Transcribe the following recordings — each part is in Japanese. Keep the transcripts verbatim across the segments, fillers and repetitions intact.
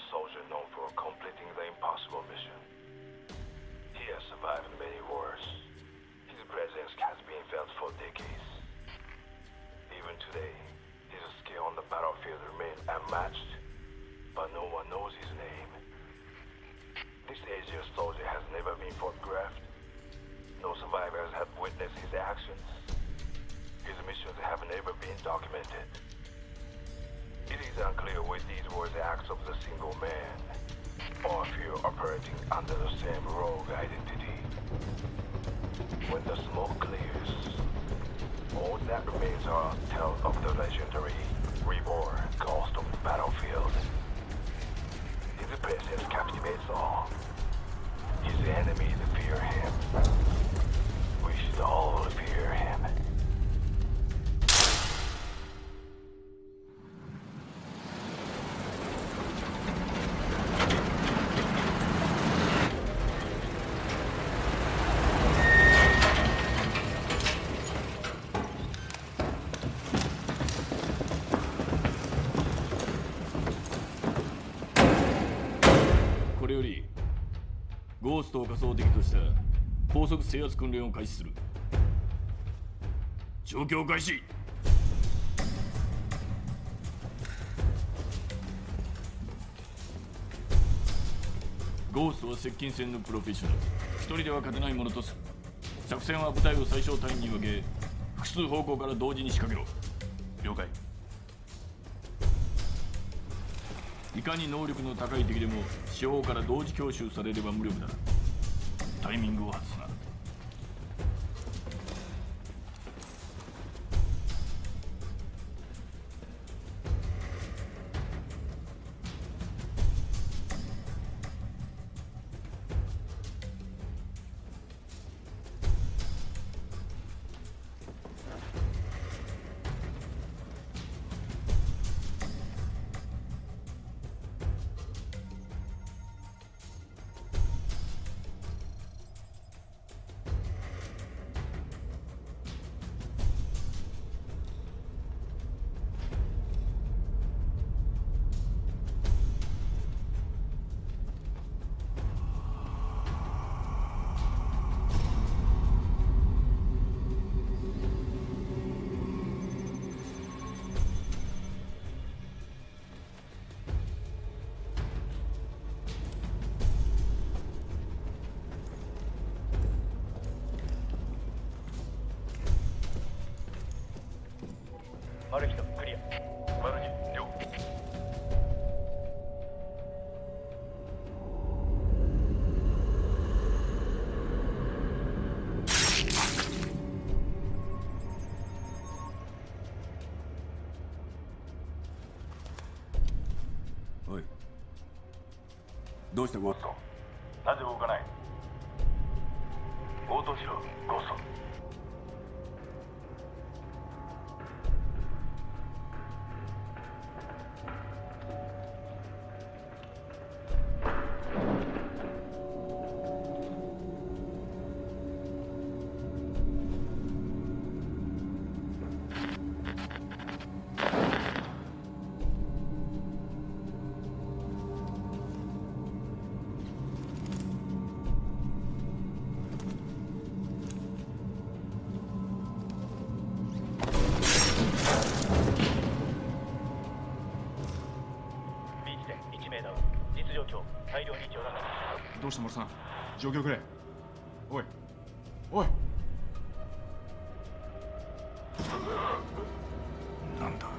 soldier known for completing the impossible mission. He has survived many wars. His presence has been felt for decades. Even today, his skill on the battlefield remains unmatched, but no one knows his name. This Asian soldier has never been photographed. No survivors have witnessed his actions. His missions have never been documented. It is unclear whether these were the acts of the single man, or if he is operating under the same rogue identity. When the smoke clears, all that remains are tales of the legendary, reborn ghost of the battlefield. His presence captivates all. His enemies fear him. We should all fear him. これよりゴーストを仮想敵とした高速制圧訓練を開始する。状況開始。ゴーストは接近戦のプロフェッショナル。一人では勝てないものとする。作戦は部隊を最小単位に分け、複数方向から同時に仕掛けろ。了解。いかに能力の高い敵でも四方から同時強襲されれば無力だ。タイミングを外すな。 マルヒトクリア。マルニ了。 おい、どうしたゴースト？ なぜ動かない？応答しろ、ゴースト。 どうした森さん、状況くれ。おいおい、 なんだ。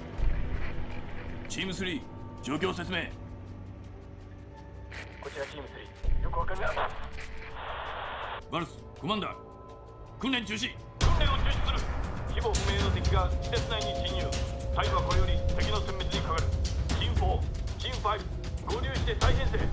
チームスリー、状況説明。 こちらチームスリー、よくわかりません。 バルス、コマンダー、訓練中止。 訓練を中止する。規模不明の敵が施設内に侵入。隊はこれより敵の殲滅にかかる。チームフォー、チームファイブ、合流して再編成。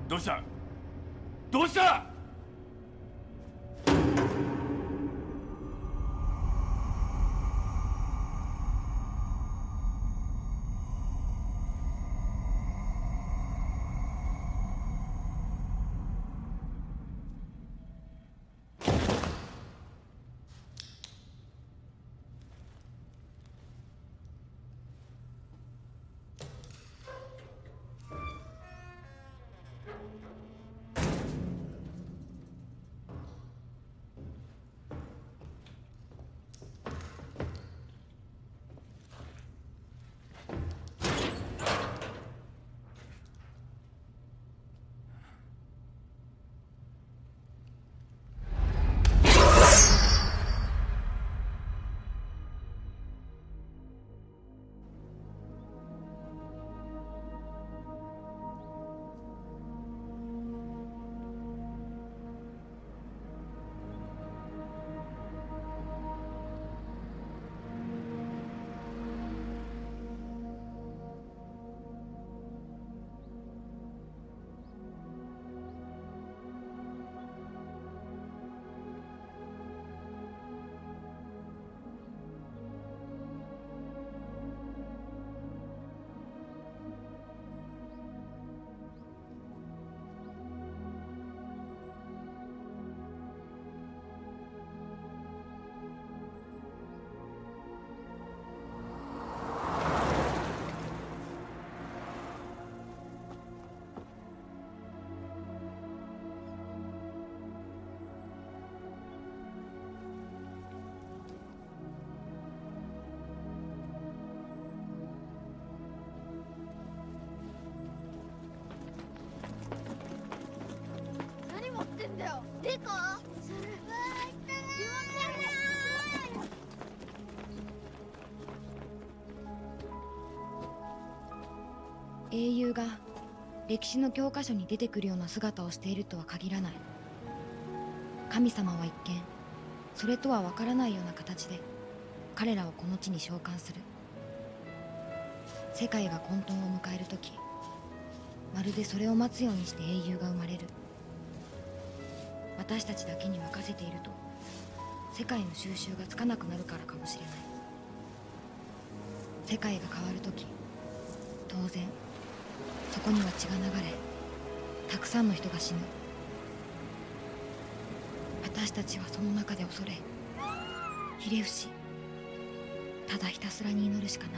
どうしたどうした？ でか英雄が歴史の教科書に出てくるような姿をしているとは限らない。神様は一見それとは分からないような形で彼らをこの地に召喚する。世界が混沌を迎える時、まるでそれを待つようにして英雄が生まれる。私たちだけに任せていると世界の収拾がつかなくなるからかもしれない。世界が変わる時、当然そこには血が流れ、たくさんの人が死ぬ。私たちはその中で恐れひれ伏し、ただひたすらに祈るしかない。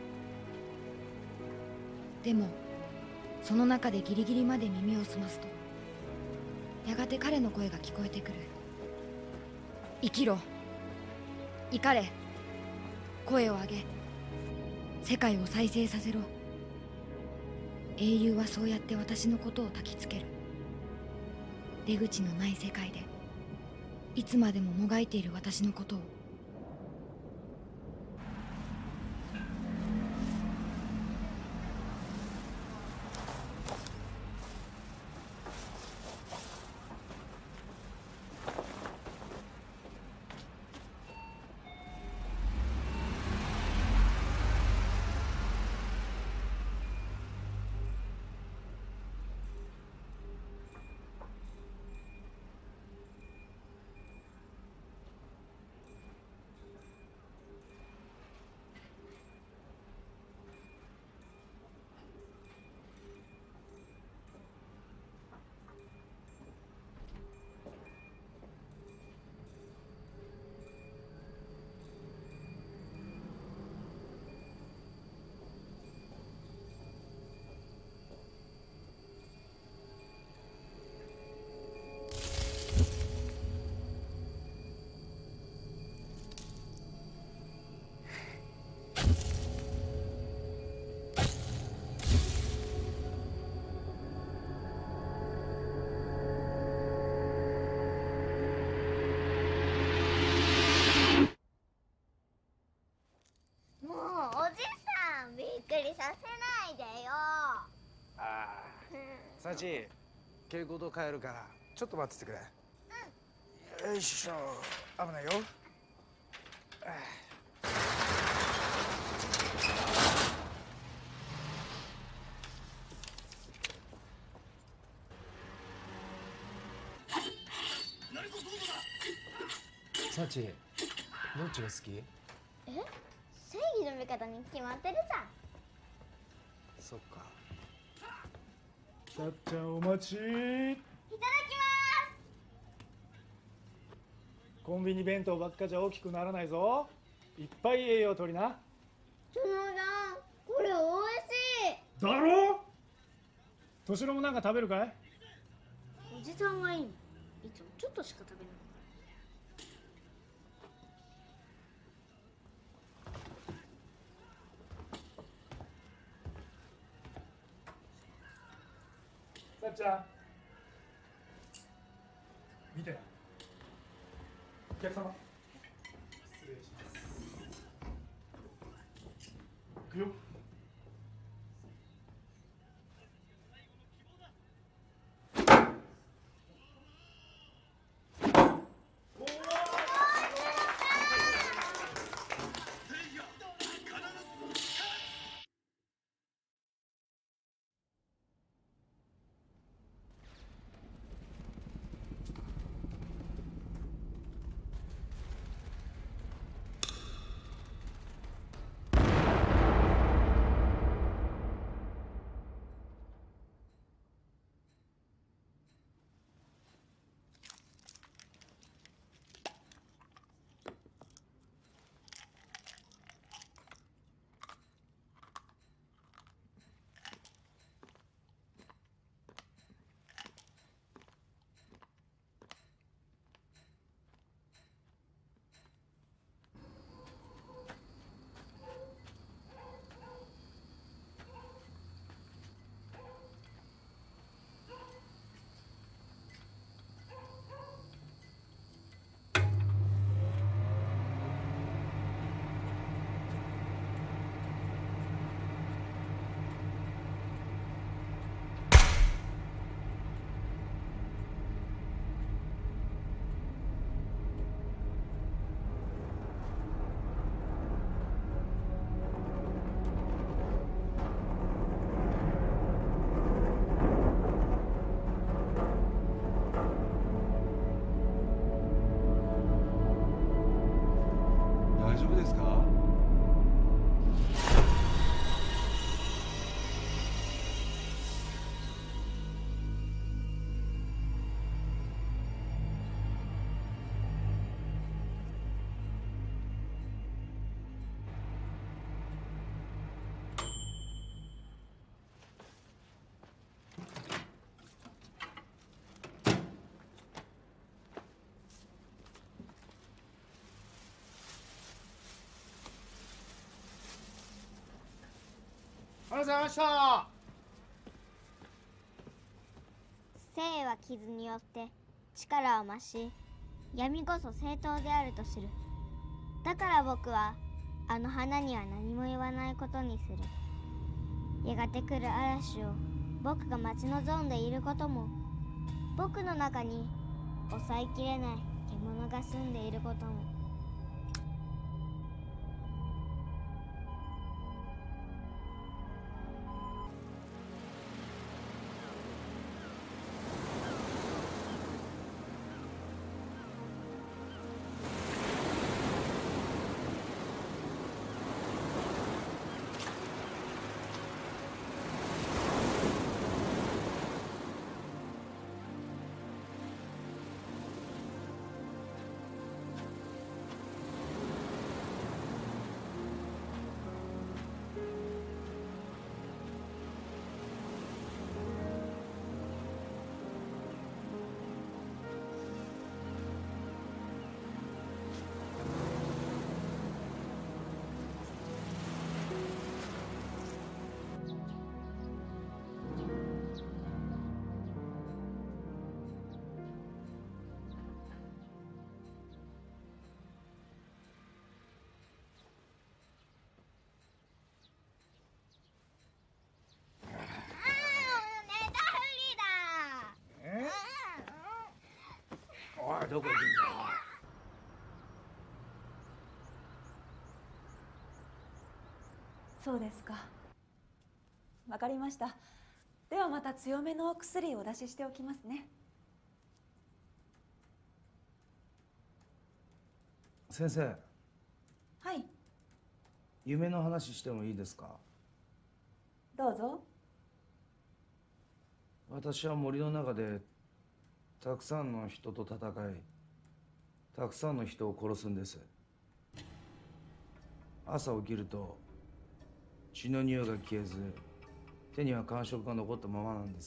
でもその中でギリギリまで耳を澄ますと、やがて彼の声が聞こえてくる。生きろ、怒れ、声を上げ、世界を再生させろ。英雄はそうやって私のことを焚きつける。出口のない世界でいつまでももがいている私のことを。 させないでよ。 ああ、サチ、蛍光灯変えるからちょっと待っててくれ。うん、よいしょ、危ないよ。 サチ、どっちが好き？ え、正義の味方に決まってるじゃん。 そっか。さっちゃんお待ち。 いただきます。 コンビニ弁当ばっかじゃ大きくならないぞ。いっぱい栄養取りな。 そのさん、これ美味しい。 だろ？敏郎もなんか食べるかい？ おじさんはいいの。いつもちょっとしか食べない。 さっちゃん見てな。お客様失礼します。行くよ。 大丈夫ですか？ ありがとうございました。 生は傷によって力を増し、闇こそ正当であると知る。だから僕はあの花には何も言わないことにする。やがて来る嵐を僕が待ち望んでいることも、僕の中に抑えきれない獣が住んでいることも。 どこ行くんだよ。 そうですか。わかりました。ではまた強めのお薬をお出ししておきますね。 先生、 はい、 夢の話してもいいですか？ どうぞ。 私は森の中でたくさんの人と戦い、たくさんの人を殺すんです。朝起きると血の匂いが消えず、手には感触が残ったままなんです。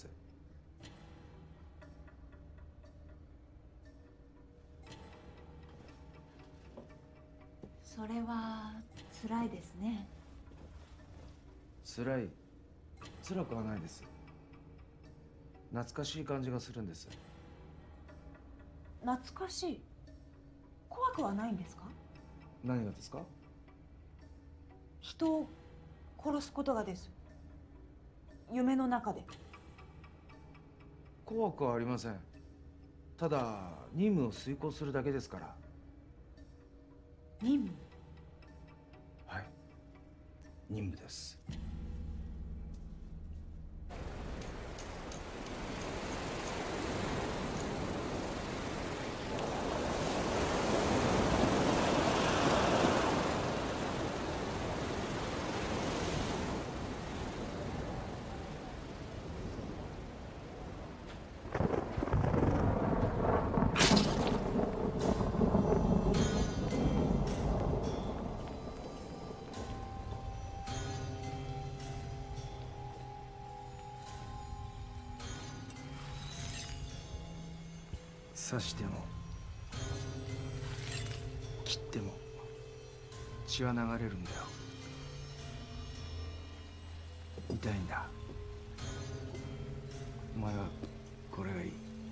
それは辛いですね。 辛い、辛くはないです。懐かしい感じがするんです。 懐かしい。怖くはないんですか？ 何がですか？ 人を殺すことがです。夢の中で。 怖くはありません。ただ任務を遂行するだけですから。 任務？ はい、任務です。刺しても切っても血は流れるんだよ。痛いんだ。お前はこれがいい。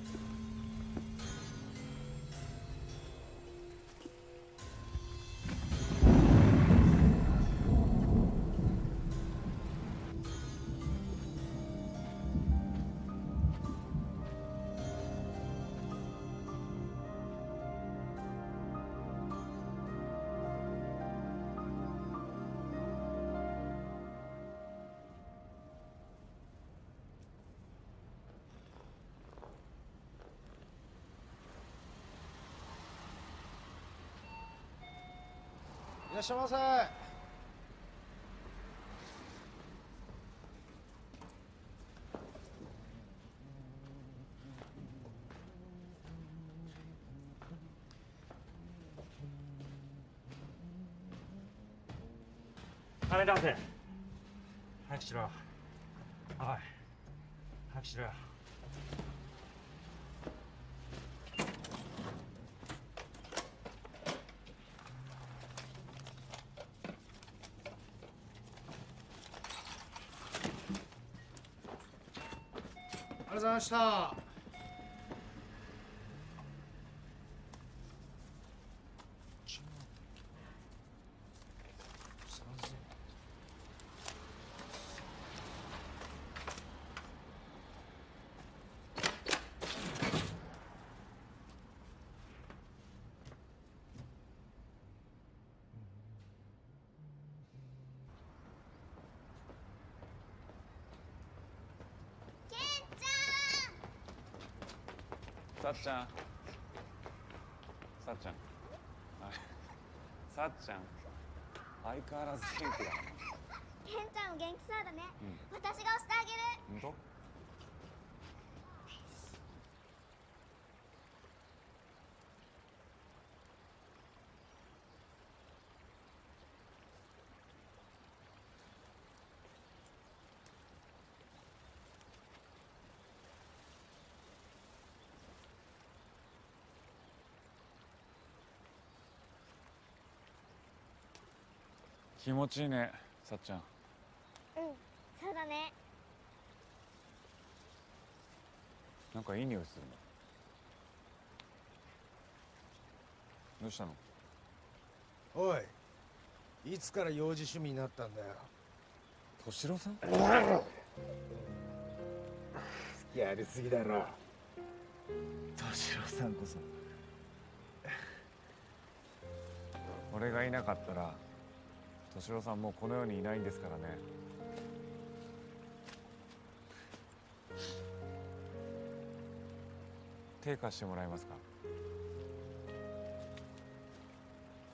いらっしゃいませ。 金出せ。早くしろ。おい、早くしろよ。 ありがとうございました。 さっちゃん、さっちゃん、あれ、さっちゃん、相変わらず元気だな。 ケンちゃんも元気そうだね。 うん、 私が押してあげる。 本当？気持ちいいね、さっちゃん。 うん、そうだね。 なんかいい匂いするね。どうしたの？ おい、いつから幼児趣味になったんだよ。 敏郎さん？ 好きやりすぎだろ。敏郎さんこそ。 俺がいなかったら敏郎さんもうこの世にいないんですからね。手貸してもらえますか？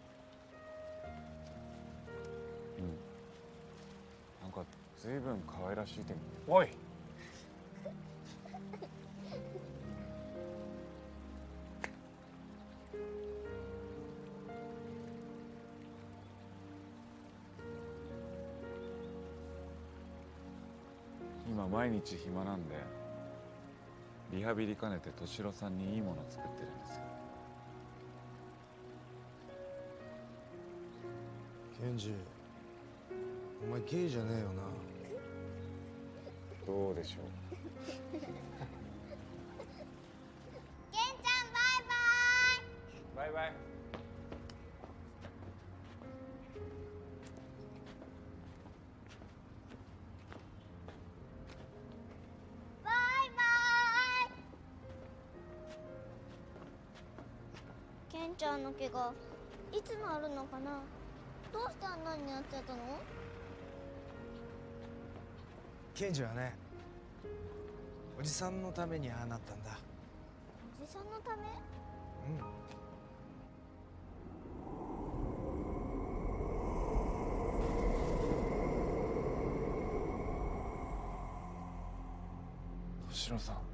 ずいぶん可愛らしい点。おい。今毎日暇なんでリハビリ兼ねて敏郎さんにいいものを作ってるんですよ。 ケンジ、お前ゲイじゃねえよな。 どうでしょう。 ケンちゃんバイバイ。 バイバイ。 バイバイ。ケンちゃんの怪我いつ治るのかな。どうしてあんなになっちゃったの？ ケンジはね、おじさんのためにああなったんだ。 おじさんのため？ うん。 敏郎さん。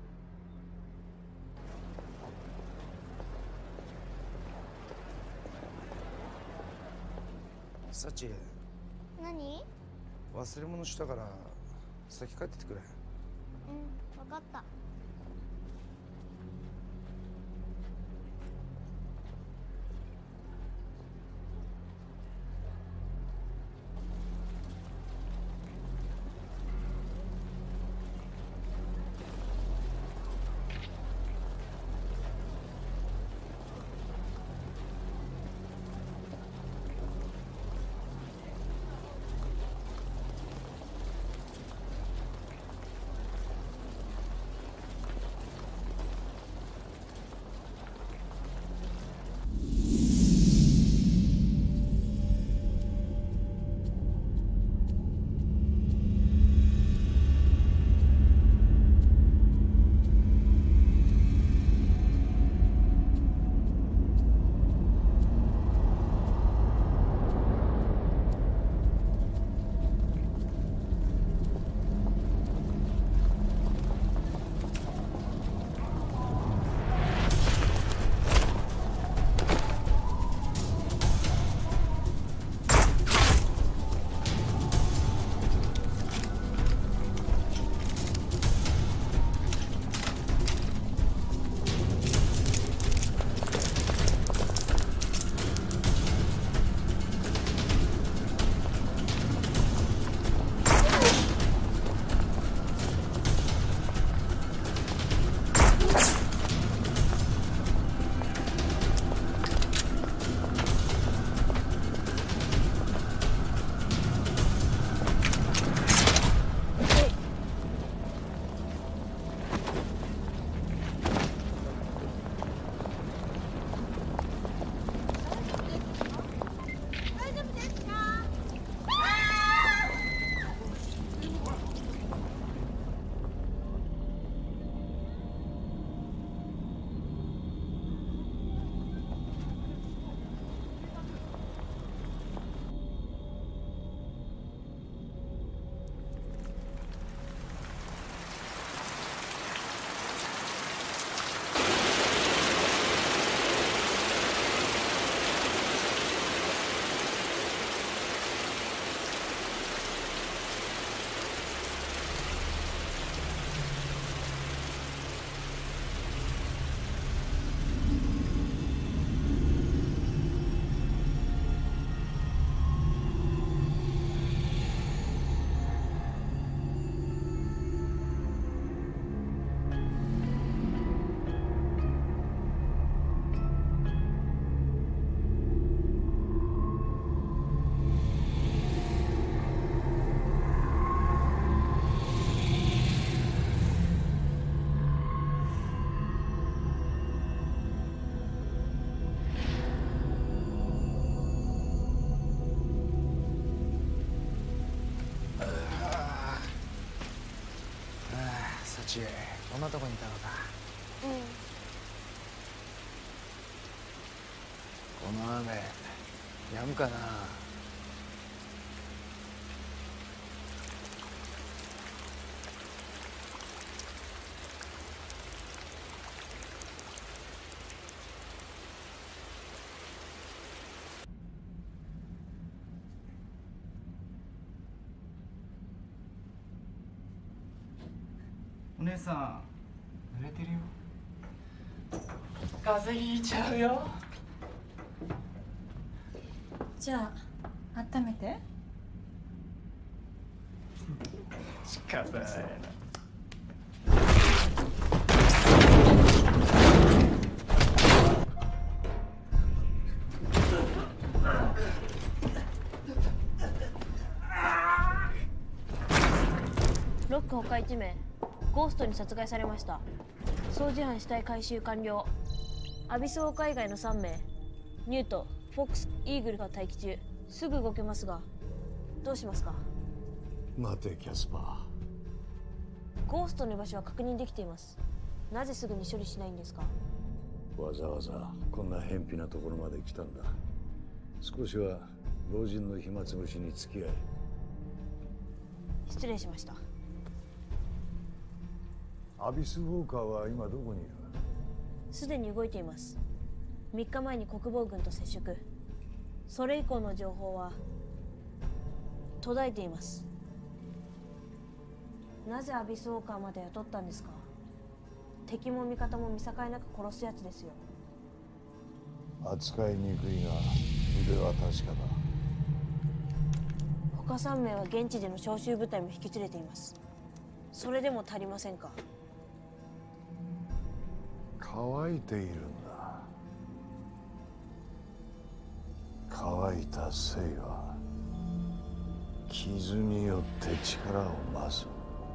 サチ、 何？ 忘れ物したから先帰っててくれ。 うん、わかった。 ち、こんなとこにいたのか。 うん。 この雨やむかな。 お姉さん濡れてるよ。風邪ひいちゃうよ。 じゃあ温めて。 仕方ないな。 ロック他いち名ゴーストに殺害されました。掃除班死体回収完了。アビスウォーカー以外のさん名ニュート、フォックス、イーグルが待機中。すぐ動けますがどうしますか？ 待てキャスパゴーストの居場所は確認できています。なぜすぐに処理しないんですか？ ー。わざわざこんな偏僻なところまで来たんだ。少しは老人の暇つぶしに付き合い。 失礼しました。 アビスウォーカーは今どこにいる？ すでに動いています。みっかまえに国防軍と接触。それ以降の情報は途絶えています。なぜアビスウォーカーまで雇ったんですか？敵も味方も見境なく殺すやつですよ。 扱いにくいが腕は確かだ。 他さん名は現地での召集部隊も引き連れています。それでも足りませんか？ 乾いているんだ。乾いた生は傷によって力を増す。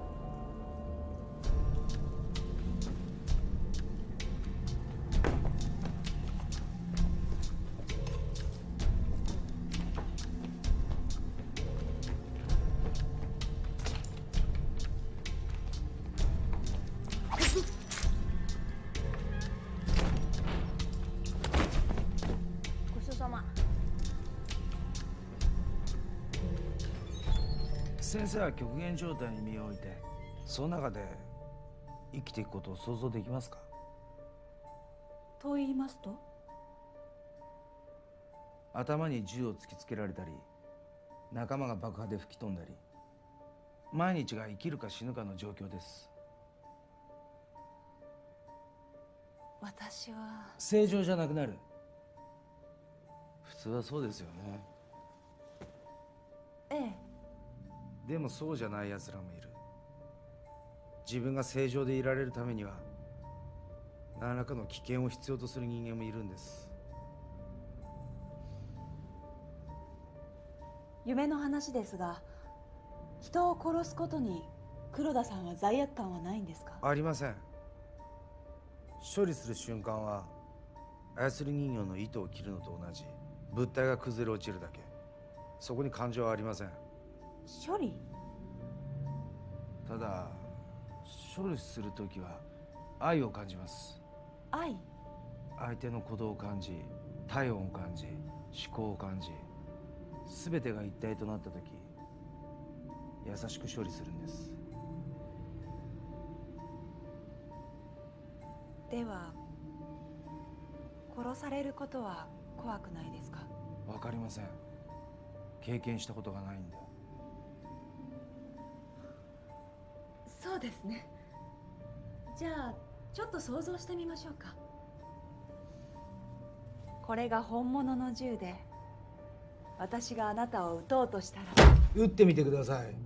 ごちそうさま。 先生は極限状態に身を置いて、その中で生きていくことを想像できますか？ と言いますと？ 頭に銃を突きつけられたり、仲間が爆破で吹き飛んだり、毎日が生きるか死ぬかの状況です。 私は正常じゃなくなる。普通はそうですよね。 ええ。 でもそうじゃない奴らもいる。自分が正常でいられるためには何らかの危険を必要とする人間もいるんです。 夢の話ですが、人を殺すことに黒田さんは罪悪感はないんですか？ ありません。処理する瞬間は操り人形の糸を切るのと同じ。物体が崩れ落ちるだけ。そこに感情はありません。 処理？ ただ処理するときは愛を感じます。 愛？ 相手の鼓動を感じ、体温を感じ、思考を感じ、全てが一体となったとき優しく処理するんです。 では殺されることは怖くないですか？ わかりません。経験したことがないんで。 そうですね。じゃあちょっと想像してみましょうか。これが本物の銃で私があなたを撃とうとしたら。 撃ってみてください。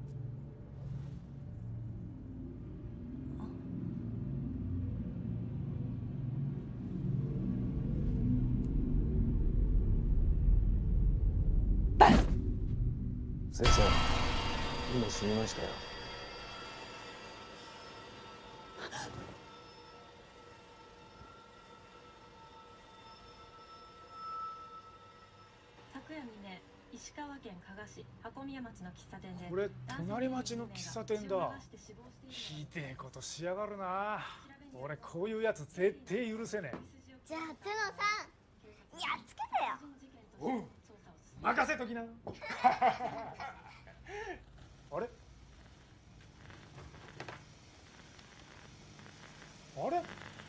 先生、今死にましたよ。 昨夜未明、石川県加賀市箱宮町の喫茶店で、 これ隣町の喫茶店だ。ひでえことしやがるな。俺こういうやつ絶対許せねえ。 じゃあ角さんやっつけてよ。 おう、任せときな。あれあれ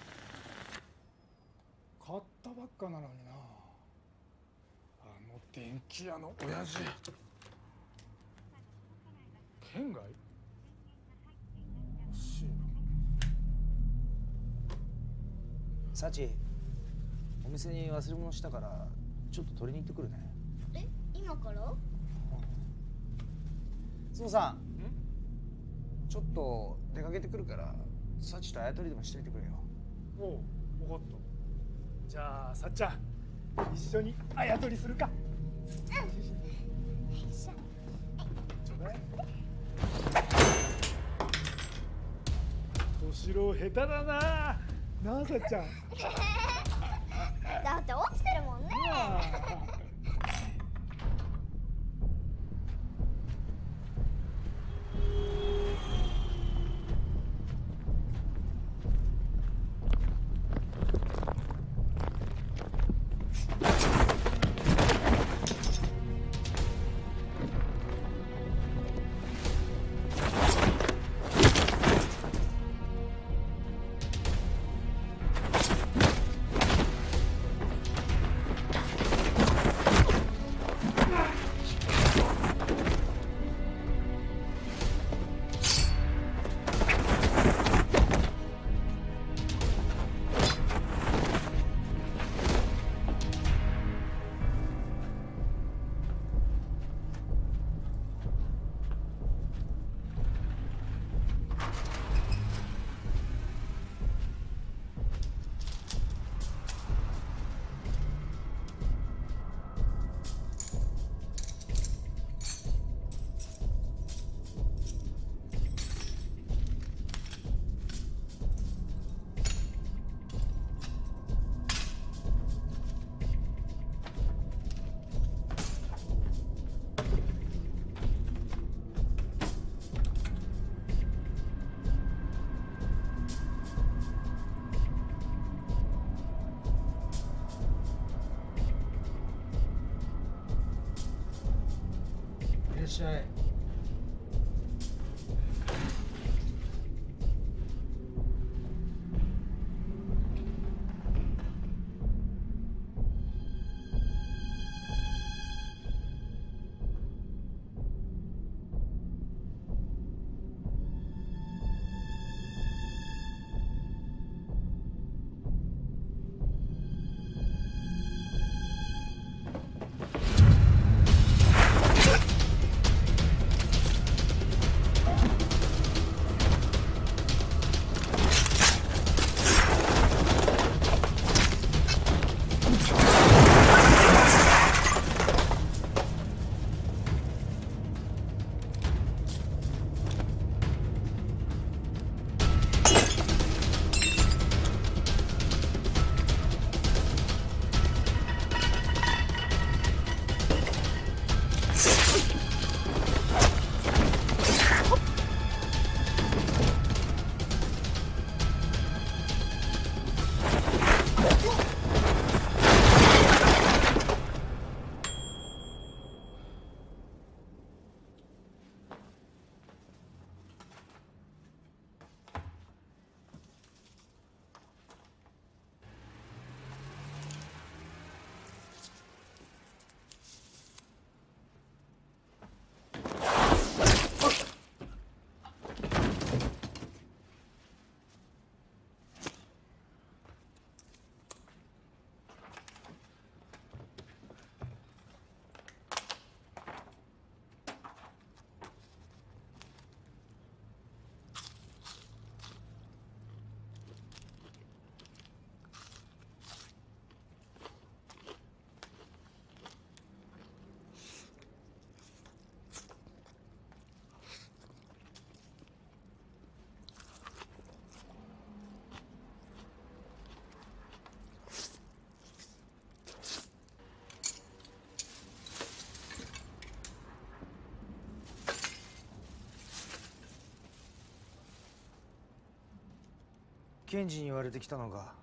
買ったばっかなのにな。あの電気屋の親父県外？おかしいな。 サチ、お店に忘れ物したからちょっと取りに行ってくるね。 え、今から？ そうさん、ちょっと出かけてくるからサチとあやとりでもしといてくれよ。 おう、分かった。じゃあさっちゃん、一緒にあやとりするか。 うん。よいしょ。 ちょうだい。敏郎下手だな。なあさっちゃん。 だって落ちてるもんね。 いらっしゃい。検事に言われてきたのか。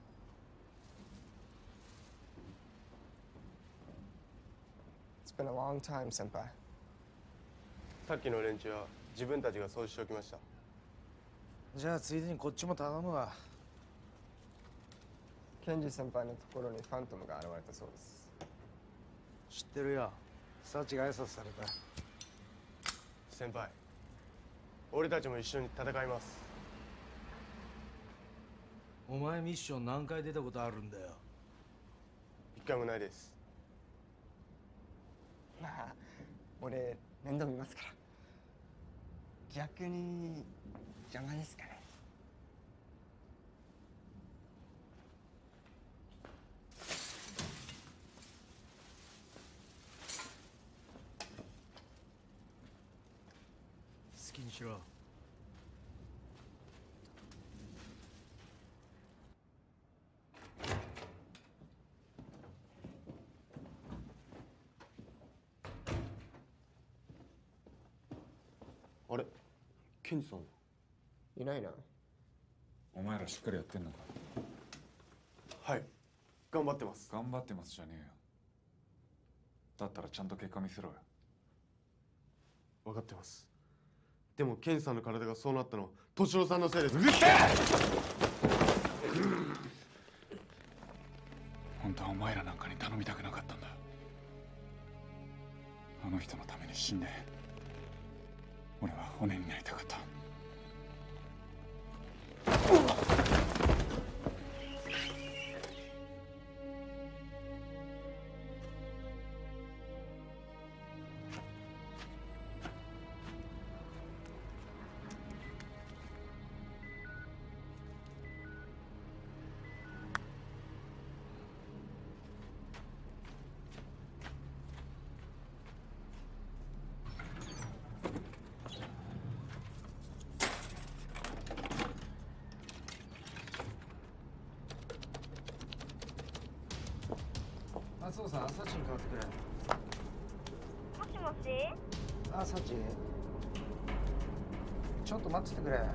It's been a long time, 先輩。 さっきの連中は自分たちが掃除しておきました。 じゃあついでにこっちも頼むわ。 検事先輩のところにファントムが現れたそうです。 知ってるよ。サチが挨拶された。 先輩、俺たちも一緒に戦います。 お前ミッション何回出たことあるんだよ。 一回もないです。 まあ俺面倒見ますから。逆に邪魔ですかね。 好きにしろ。 あれ、ケンジさんいないな。 お前らしっかりやってんのか。 はい、頑張ってます。 頑張ってますじゃねえよ。だったらちゃんと結果見せろよ。 分かってます。でもケンさんの体がそうなったのは敏郎さんのせいです。 うるせえ！本当はお前らなんかに頼みたくなかったんだ。あの人のために死んで俺は骨になりたかった。 松尾さん、サチに代わってくれ。 もしもし。 あ、サチ。ちょっと待っててくれ。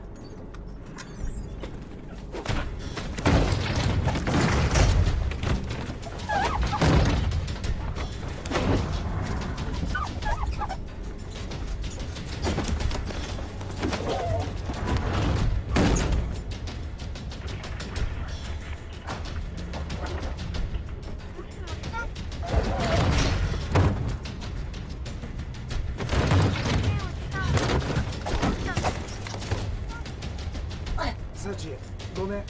サチ、ごめん。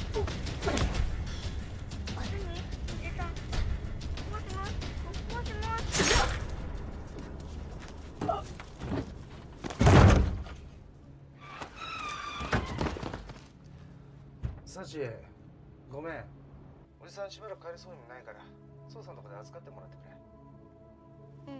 サチ、ごめん。おじさんしばらく帰れそうにもないから、父さんのとこで預かってもらってくれ。 うん。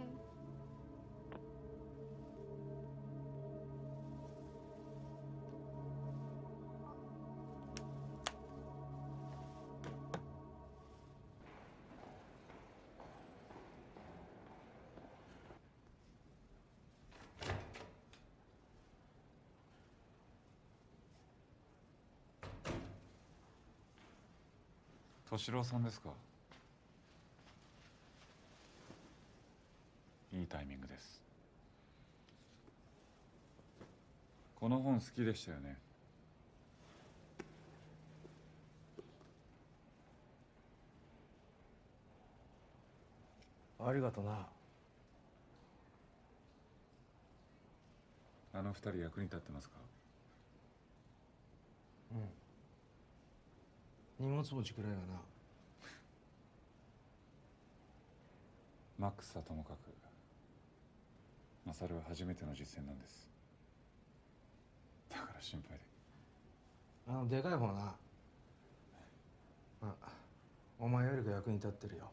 敏郎さんですか。いいタイミングです。この本好きでしたよね。 ありがとな。 あの二人役に立ってますか。 うん。荷物持ちくらいはな。 マックスはともかくマサルは初めての実践なんです。だから心配で。 あのでかい方な。あ、お前よりが役に立ってるよ。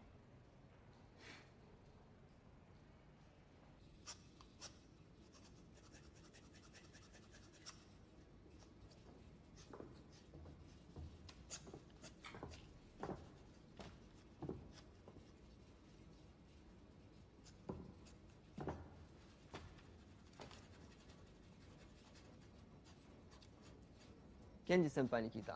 ケンジ先輩に聞いた。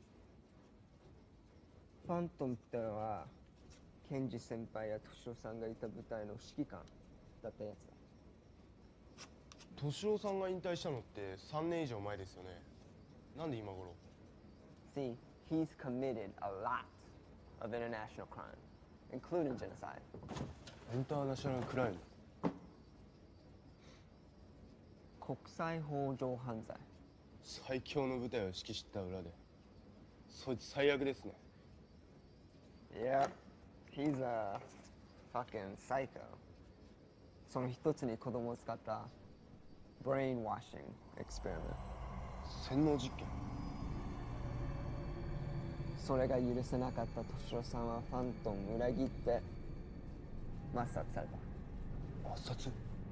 ファントムってのはケンジ先輩や敏郎さんがいた部隊の指揮官だったやつだ。 敏郎さんが引退したのってさんねん以上前ですよね。なんで今頃。 See, he's committed a lot of international crime, including genocide. インターナショナルクライム。 国際法上犯罪。 最強の部隊を指揮した裏でそいつ最悪ですね。 Yep, he's a fucking psycho. その一つに子供を使ったブレインワッシングエクスペリメント。 洗脳実験。 それが許せなかった敏郎さんはファントムを裏切って抹殺された。 抹殺？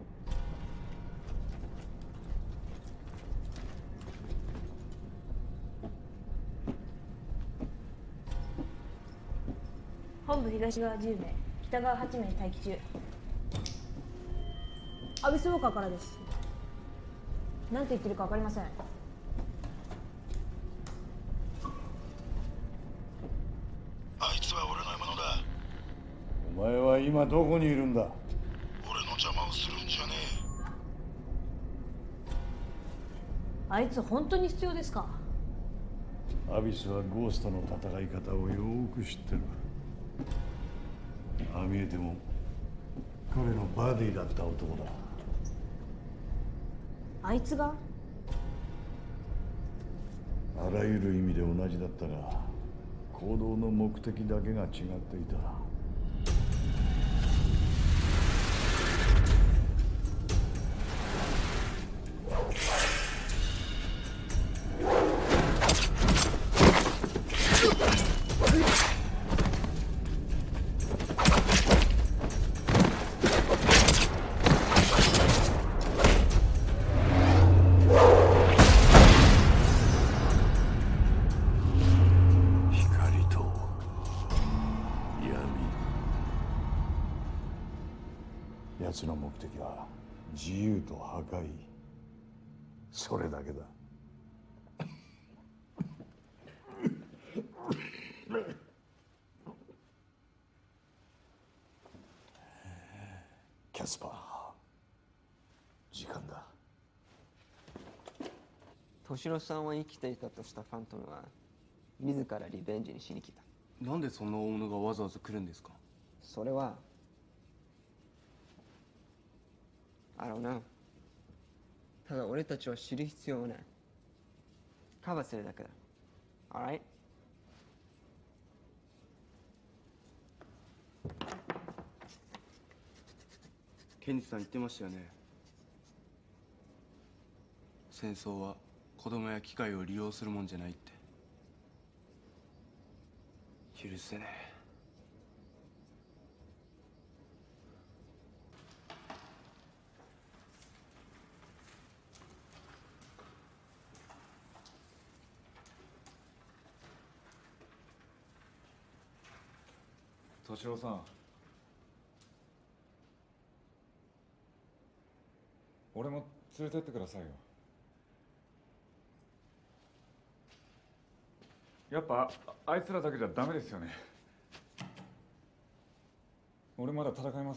本部東側じゅう名、北側はち名待機中。アビスウォーカーからです。何て言ってるか分かりません。 あいつは俺の獲物だ。 お前は今どこにいるんだ？ 俺の邪魔をするんじゃねあいつ本当に必要ですか？ アビスはゴーストの戦い方をよーく知ってる。ああ見えても彼のバディだった男だ。 あいつが？ あらゆる意味で同じだったが行動の目的だけが違っていた。奴の目的は自由と破壊、それだけだ。キャスパー、時間だ。 敏郎さんは生きていたとしたファントムは自らリベンジにしに来た。 なんでそんな大物がわざわざ来るんですか？ それはI don't know。ただ俺たちは知る必要はない。カバーするだけだ。Alright？ ケンジさん言ってましたよね。戦争は子供や機械を利用するもんじゃないって。許せねえ。 敏郎さん、俺も連れてってくださいよ。やっぱあいつらだけじゃダメですよね。俺まだ戦います。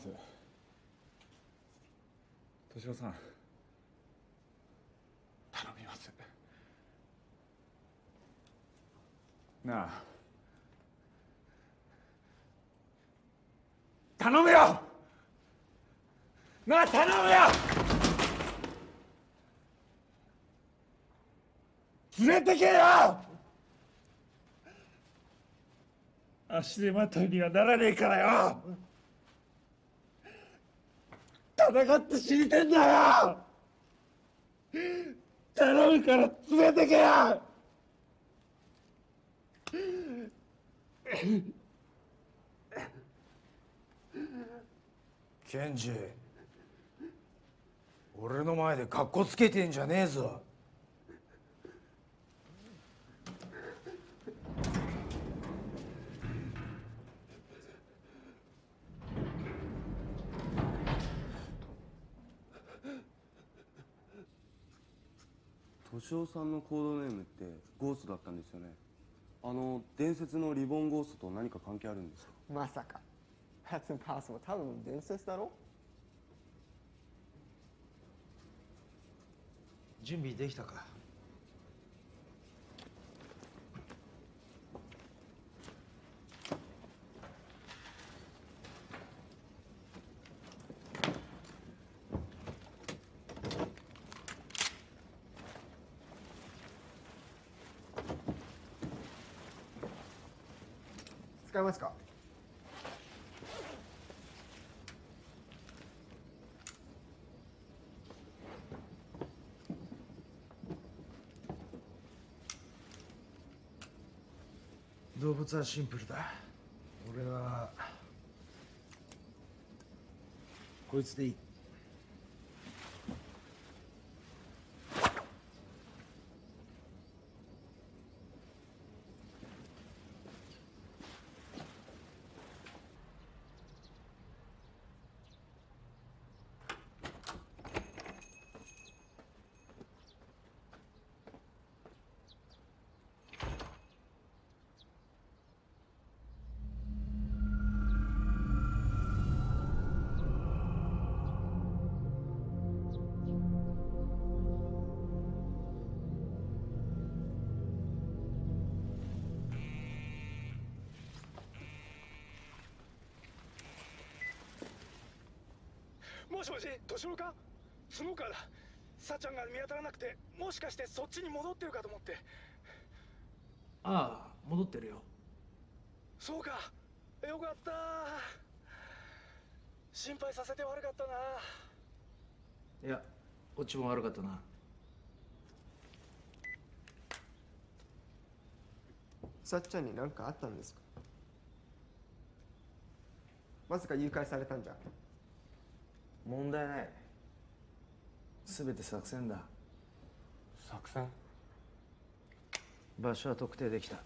敏郎さん、頼みます。なあ、頼むよ。なあ、頼むよ。連れてけよ。足手まといにはならねえからよ。戦って死にてんだよ。頼むから連れてけよ。 ケンジ、俺の前でカッコつけてんじゃねえぞ。 敏夫さんのコードネームってゴーストだったんですよね。あの伝説のリボンゴーストと何か関係あるんですか？ まさか。That's impossible。多分伝説だろ？ 準備できたか？ 使えますか？ 動物はシンプルだ。俺はこいつでいい。 もしもし、敏郎か？スモーカーだ。さっちゃんが見当たらなくて、もしかしてそっちに戻ってるかと思って。 ああ、戻ってるよ。 そうか、よかった。心配させて悪かったな。 いや、こっちも悪かったな。 さっちゃんに何かあったんですか？まさか誘拐されたんじゃ？ 問題ない。全て作戦だ。 作戦？ 場所は特定できた。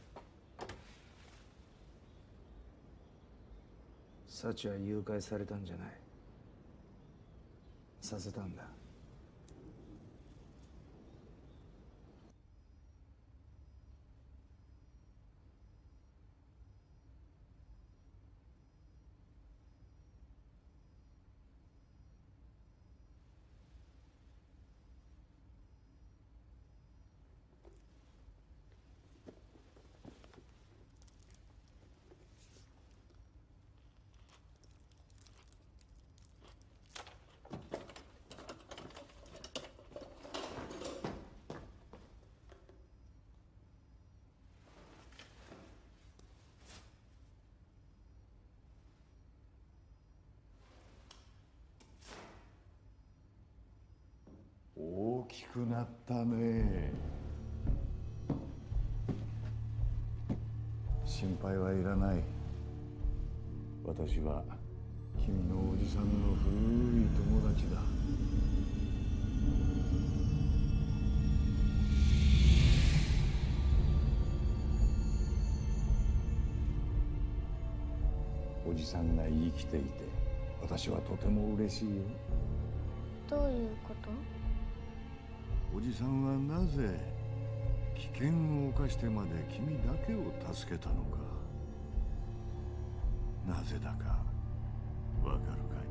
サチは誘拐されたんじゃない。させたんだ。 大きくなったね。心配はいらない。私は君のおじさんの古い友達だ。おじさんが生きていて私はとても嬉しいよ。 どういうこと？ おじさんはなぜ危険を冒してまで君だけを助けたのか、なぜだかわかるかい？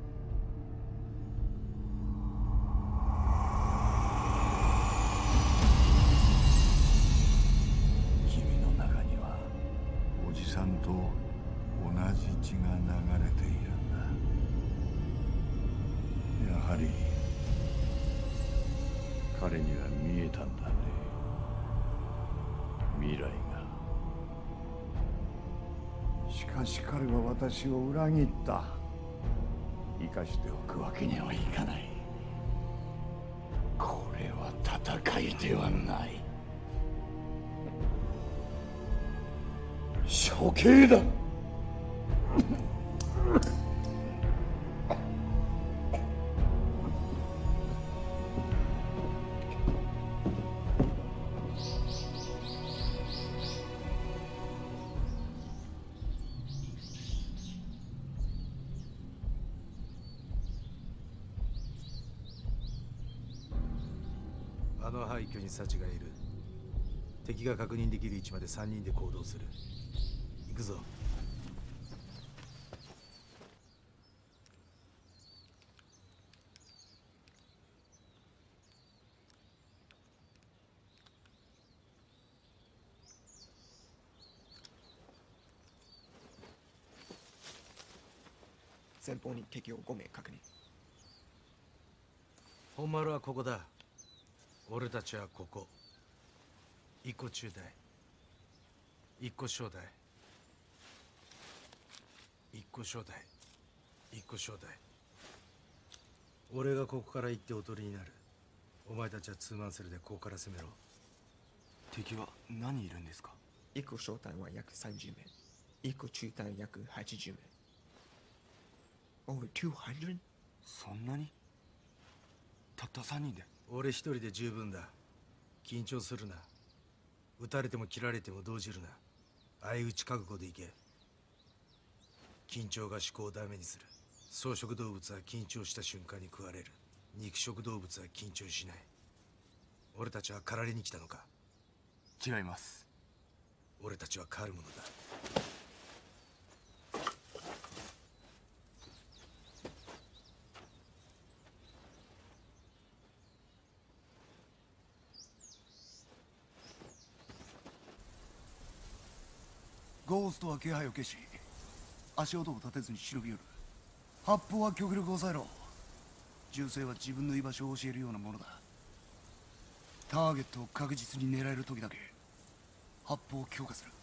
君の中にはおじさんと同じ血が流れているんだ。やはり彼には見えたんだね、未来が。しかし彼は私を裏切った。生かしておくわけにはいかない。これは戦いではない、処刑だ。 あの廃墟にサチがいる。敵が確認できる位置までさんにんで行動する。行くぞ。 前方に敵をご名確認。 本丸はここだ。俺たちはここ。一個中隊、一個小隊。 個招待、一個招待。俺がここから行っておとりになる。お前たちはツーマンセルでここから攻めろ。 敵は何人いるんですか？ 一個招待は約さんじゅうめい、一個中隊約はちじゅうめい。Over two hundred？ そんなに？たったさんにんで？ 俺一人で十分だ。緊張するな。撃たれても切られても動じるな。相打ち覚悟でいけ。緊張が思考をダメにする。草食動物は緊張した瞬間に食われる。肉食動物は緊張しない。俺たちは狩られに来たのか？ 違います。 俺たちは狩るものだ。 ゴーストは気配を消し、足音を立てずに忍び寄る。発砲は極力抑えろ。銃声は自分の居場所を教えるようなものだ。ターゲットを確実に狙える時だけ発砲を強化する。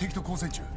敵と交戦中。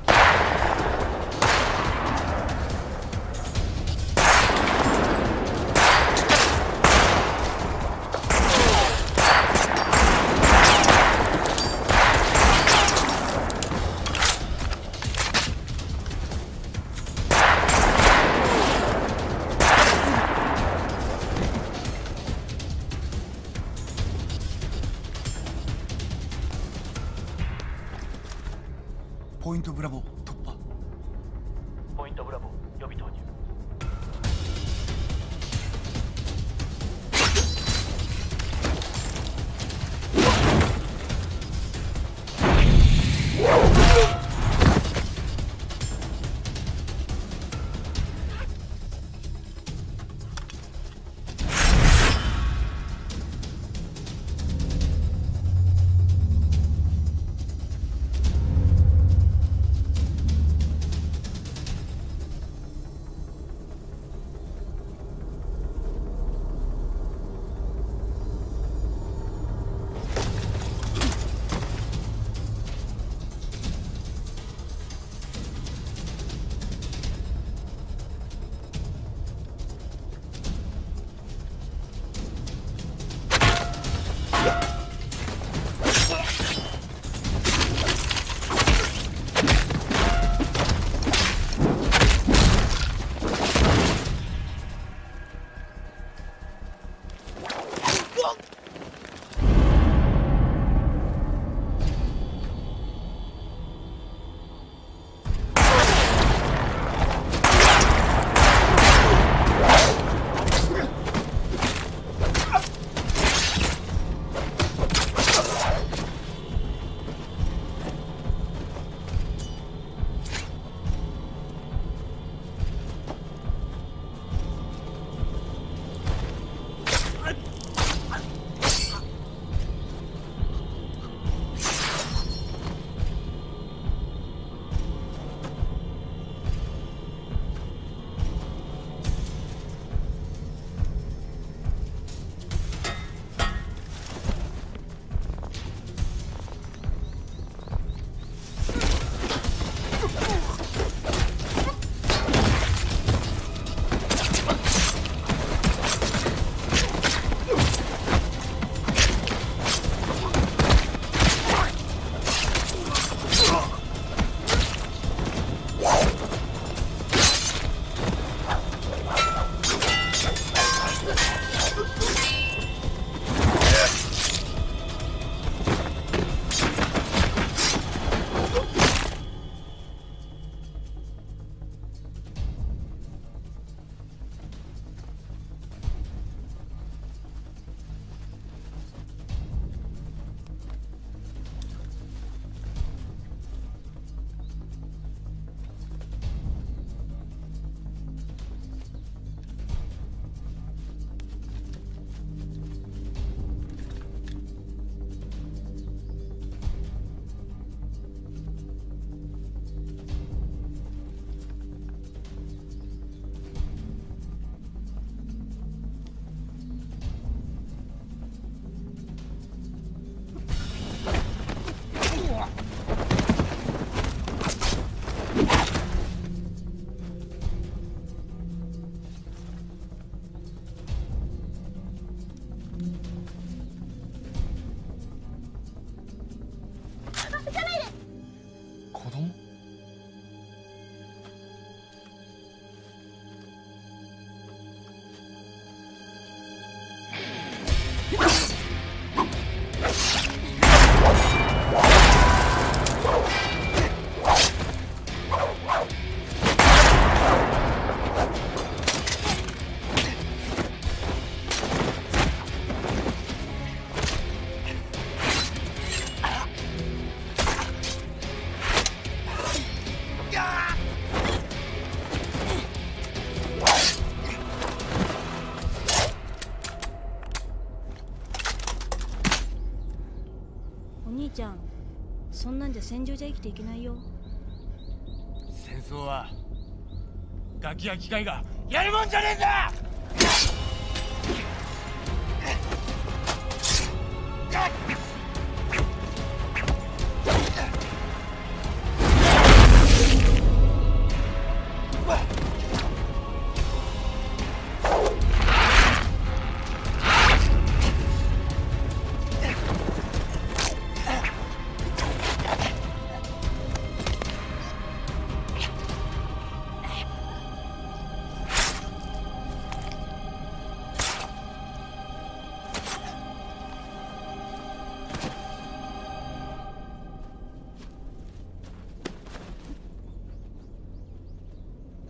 ポイントブラボー突破。 ポイントブラボー予備投入。 ちゃん、そんなんじゃ戦場じゃ生きていけないよ。 戦争はガキや機械がやるもんじゃねえんだ。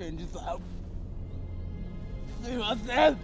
先日はすいません。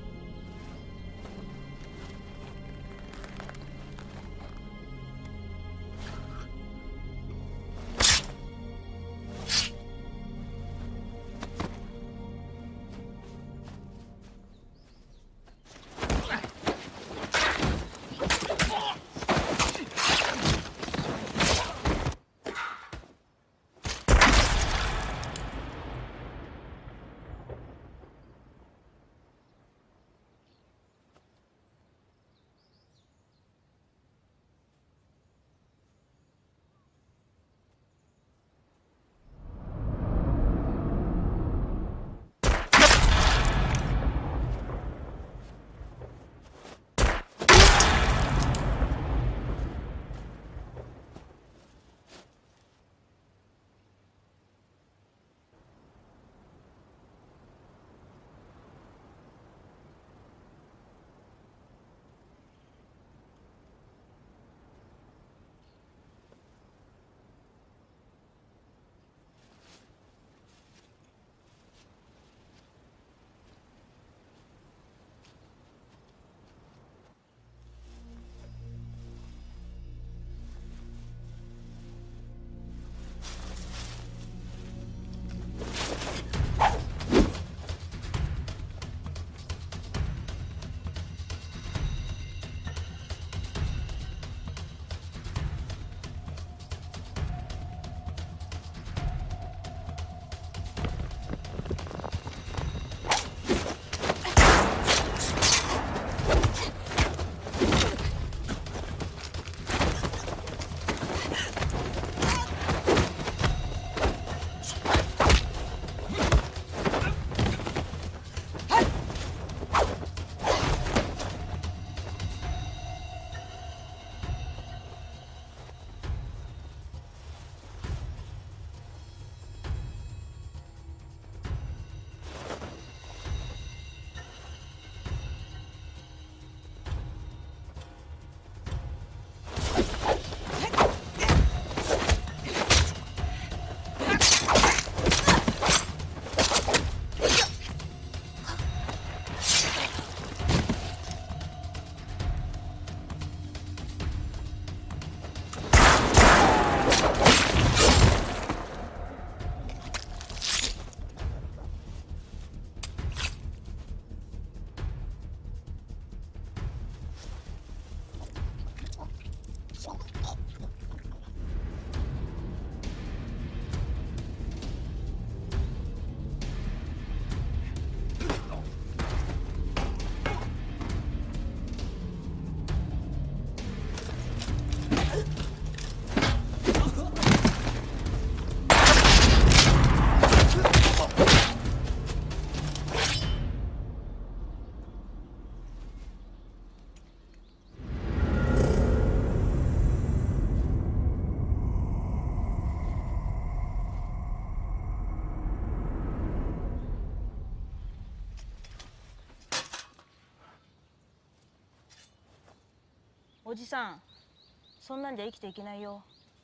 おじさん、そんなんじゃ生きていけないよ。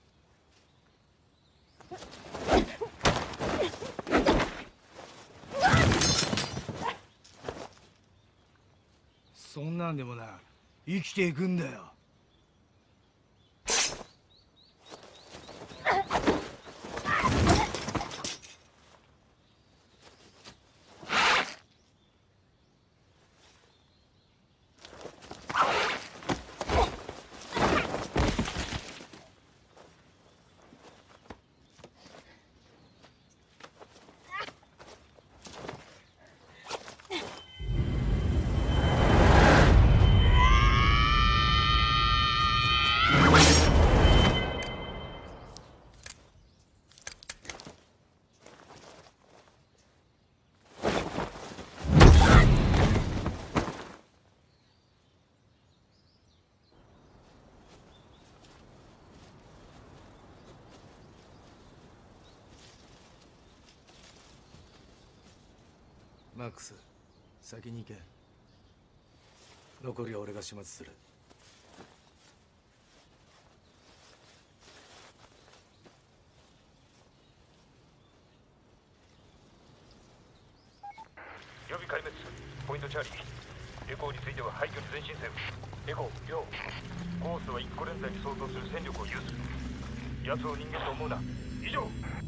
そんなんでもな、生きていくんだよ。マックス、先に行け。残りは俺が始末する。 に前進せよ。エコー、よう。ゴーストはいっこ連隊に相当する戦力を有する。奴を人間と思うな。以上。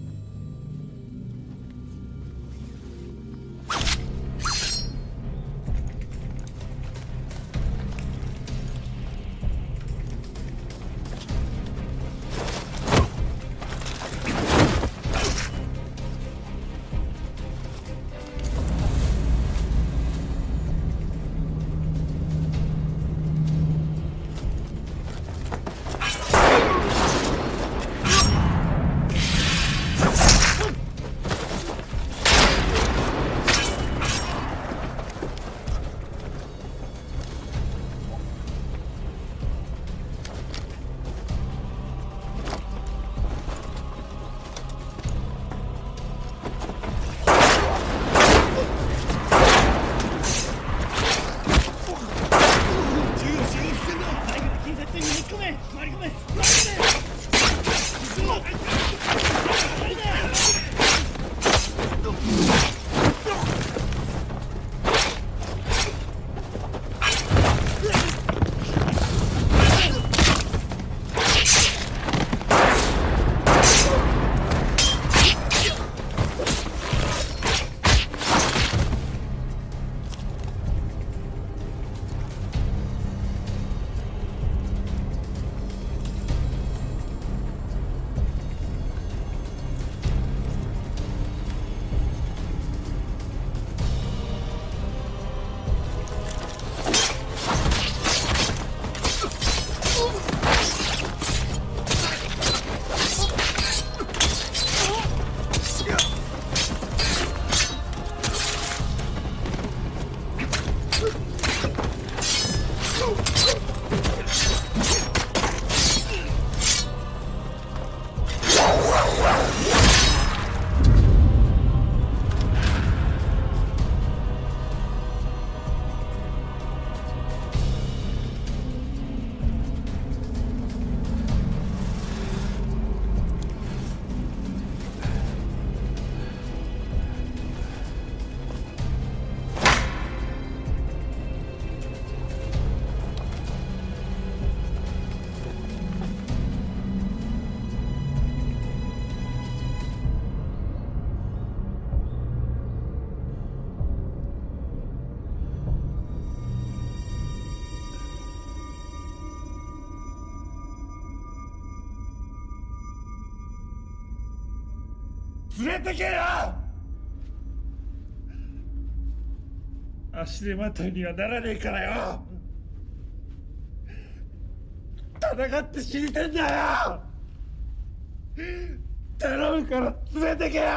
連れてけよ。足手まといにはならねえからよ。戦って死にてんだよ。頼むから連れてけよ。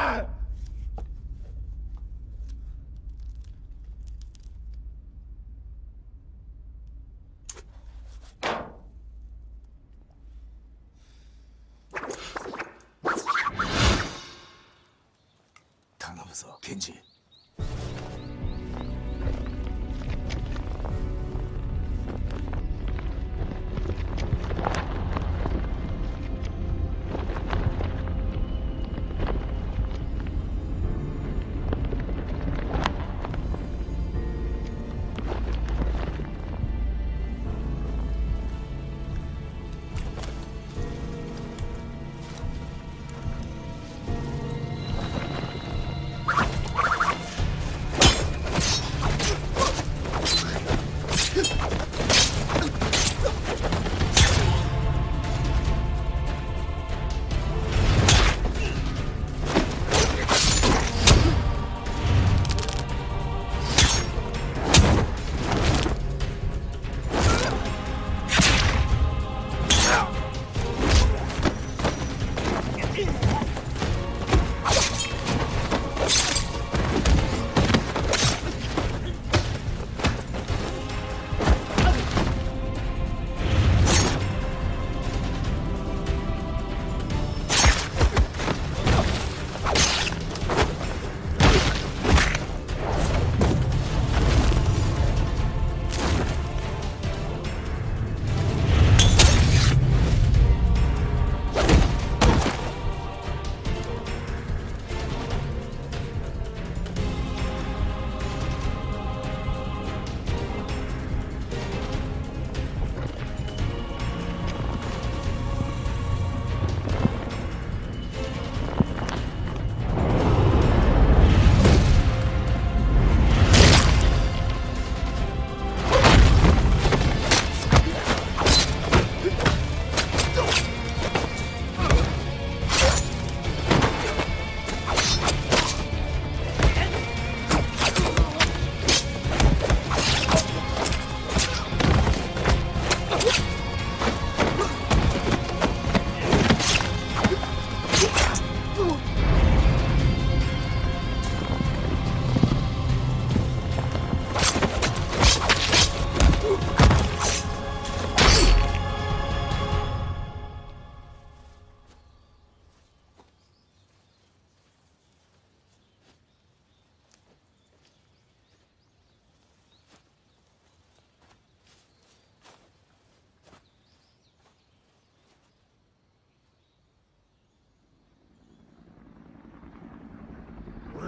頼むぞ、ケンジ。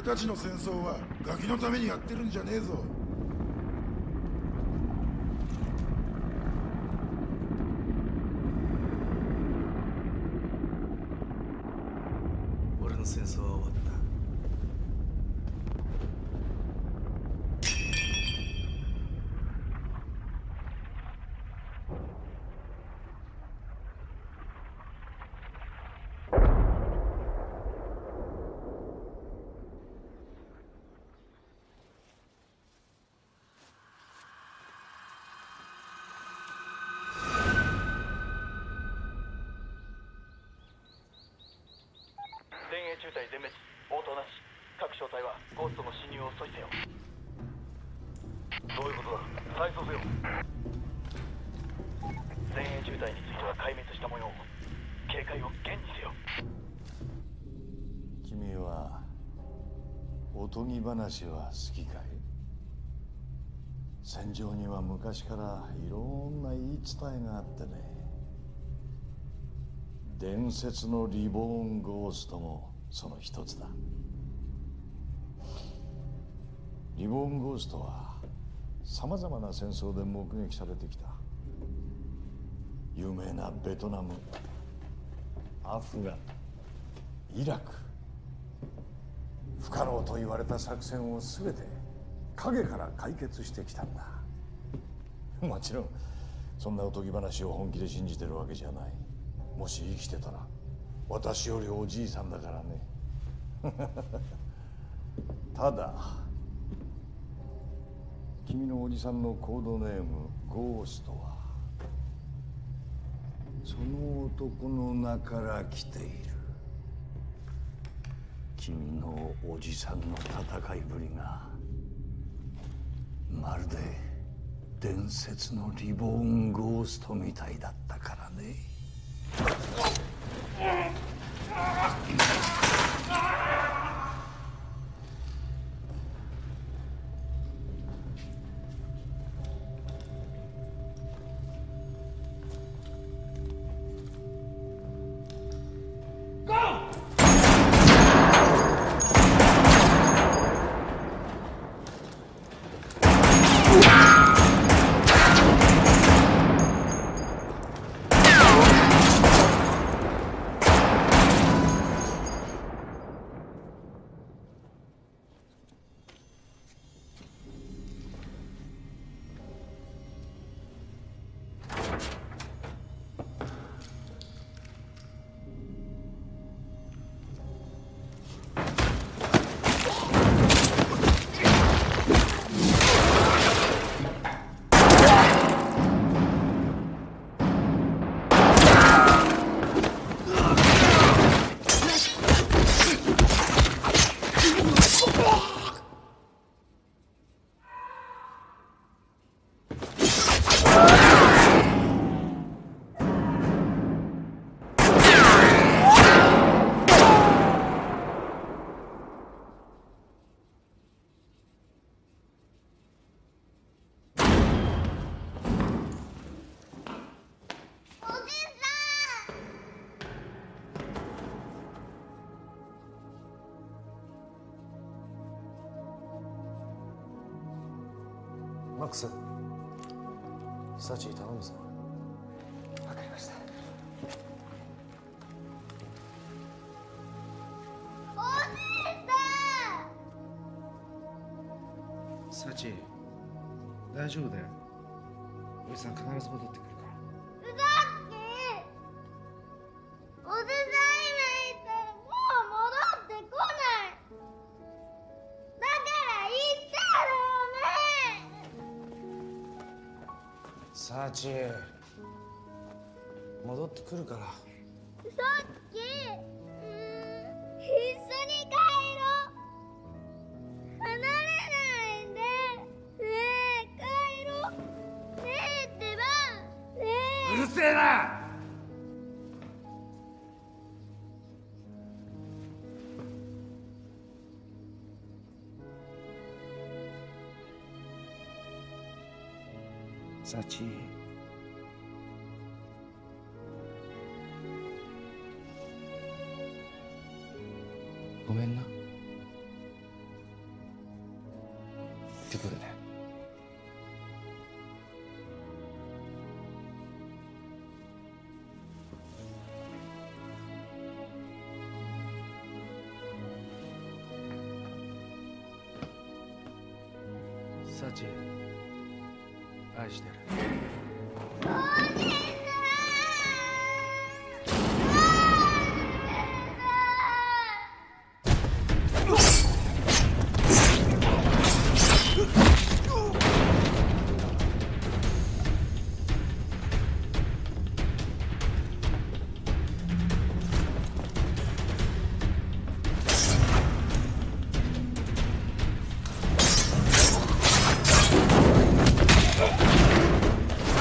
たちの戦争はガキのためにやってるんじゃねえぞ。 俺の戦争は終わった。 前衛中隊全滅、応答なし。各小隊はゴーストの侵入を阻止せよ。どういうことだ、再送せよ。前衛中隊については壊滅した模様。警戒を厳にせよ。 君はおとぎ話は好きかい？戦場には昔からいろんな言い伝えがあってね。伝説のリボーンゴーストもその一つだ。リボーンゴーストはさまざまな戦争で目撃されてきた。有名なベトナム、アフガン、イラク、不可能と言われた作戦を全て影から解決してきたんだ。もちろんそんなおとぎ話を本気で信じてるわけじゃない。もし生きてたら私よりおじいさんだからね。ただ君のおじさんのコードネームゴーストはその男の名から来ている。君のおじさんの戦いぶりがまるで伝説のリボーンゴーストみたいだったからね。 マックス、サチ頼むぞ。わかりました。 おじいさん。 サチ、大丈夫だよ。おじさん必ず戻ってくるから。 うざっきおじさん今言ったらもう戻ってこない。だから言ったサチ、戻ってくるから。 さっき、うーん、一緒に帰ろう。離れないで。ねえ、帰ろう。ねえってば。ねえ。 うるせえな。サチ、ごめんな。 サチ愛してる。 Oh!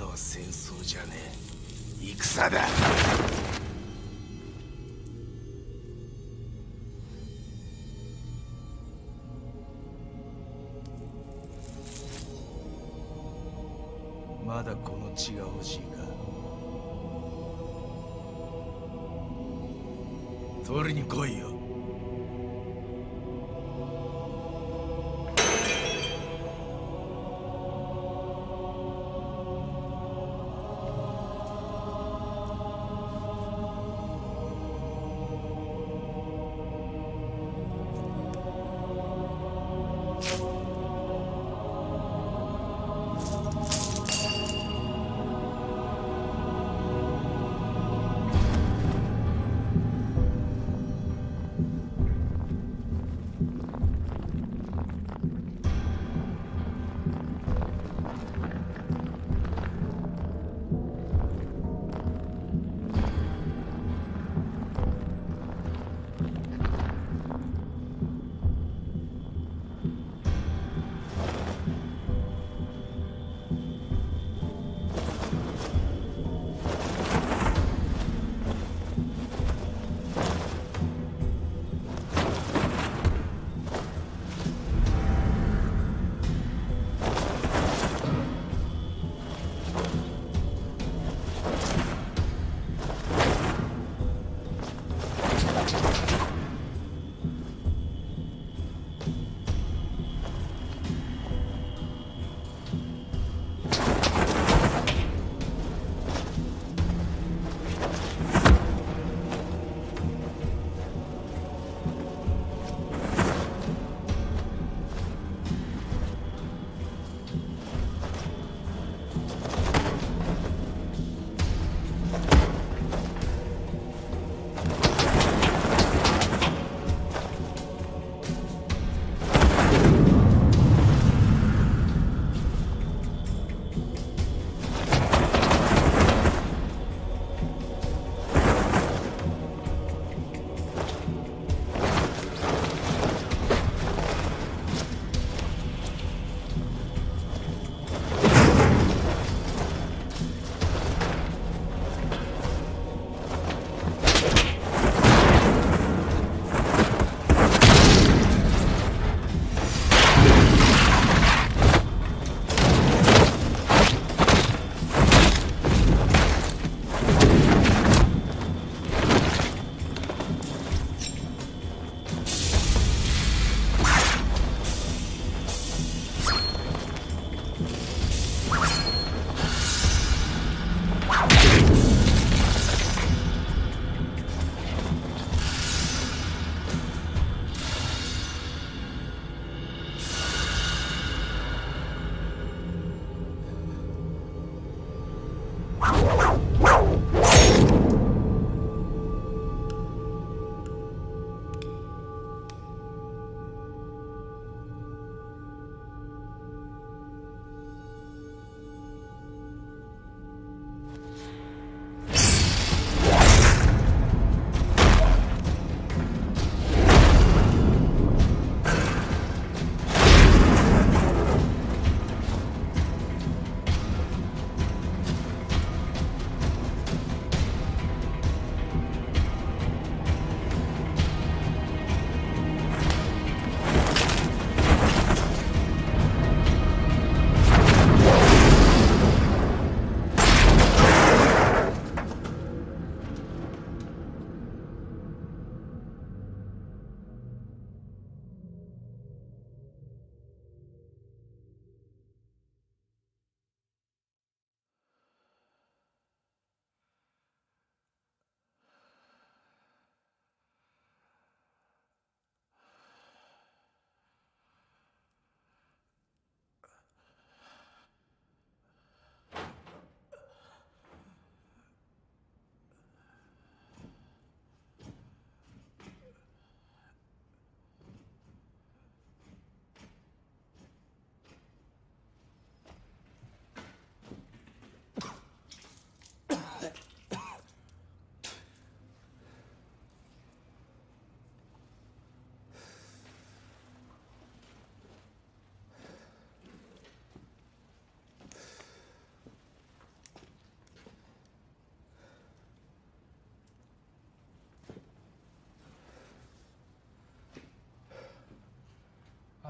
のは戦争じゃねえ、戦だ。まだこの血が欲しいか。取りに来いよ。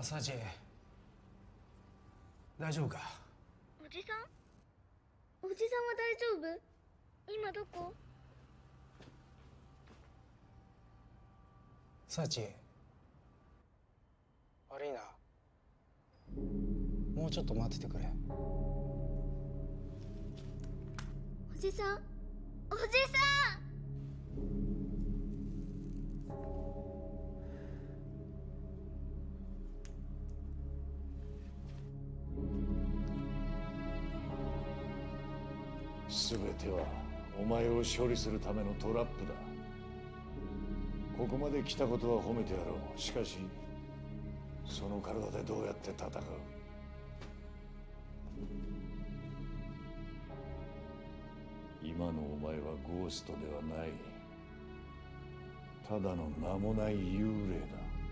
サチ大丈夫か？ おじさんおじさんは大丈夫？今どこ？ サチ悪いな、もうちょっと待っててくれ。 おじさんおじさん全てはお前を処理するためのトラップだ。ここまで来たことは褒めてやろう。しかしその体でどうやって戦う？今のお前はゴーストではない。ただの名もない幽霊だ。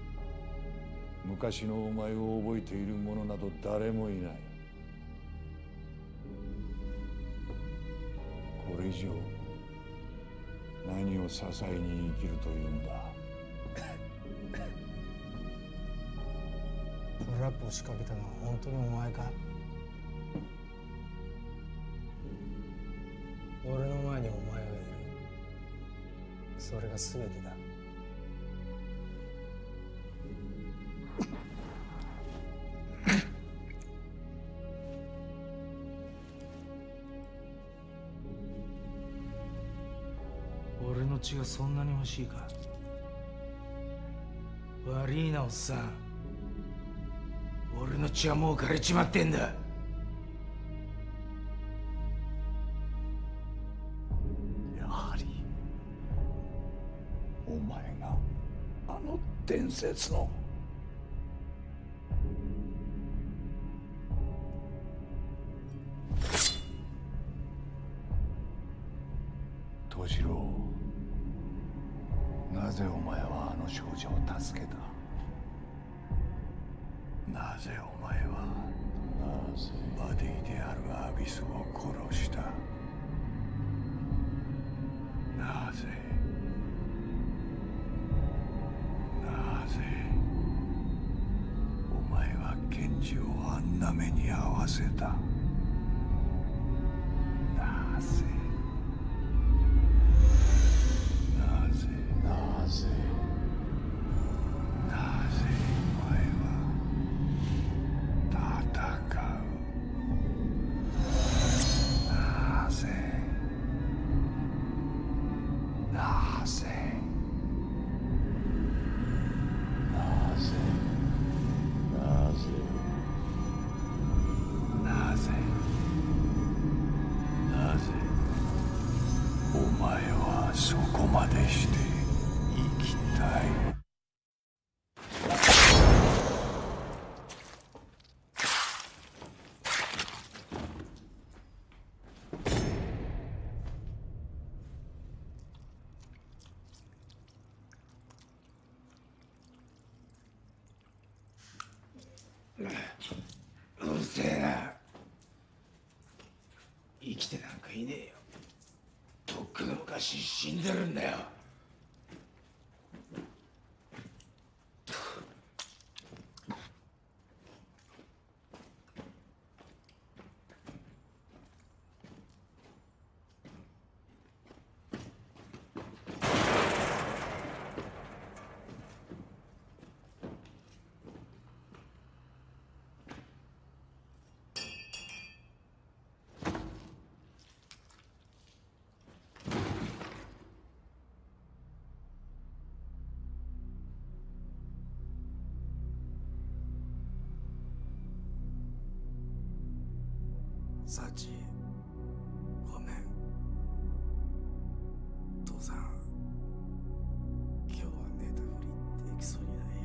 昔のお前を覚えている者など誰もいない。これ以上何を支えに生きるというんだ。 トラップを仕掛けたのは本当にお前か？俺の前にお前がいる。それが全てだ。俺の血がそんなに欲しいか？悪いなおっさん、俺の血はもう枯れちまってんだ。 やはりお前があの伝説の。小次郎、なぜお前はあの少女を助けた？なぜお前はなぜバディであるアビスを殺した？なぜなぜお前はケンジをあんな目に遭わせた？なぜなぜなぜなぜお前は戦う？なぜなぜなぜなぜなぜなぜお前はそこまでして生きたい？うるせえな。生きてなんかいねえよ。とっくの昔死んでるんだよ。サチ、ごめん。父さん、今日は寝たふりできそうにないや。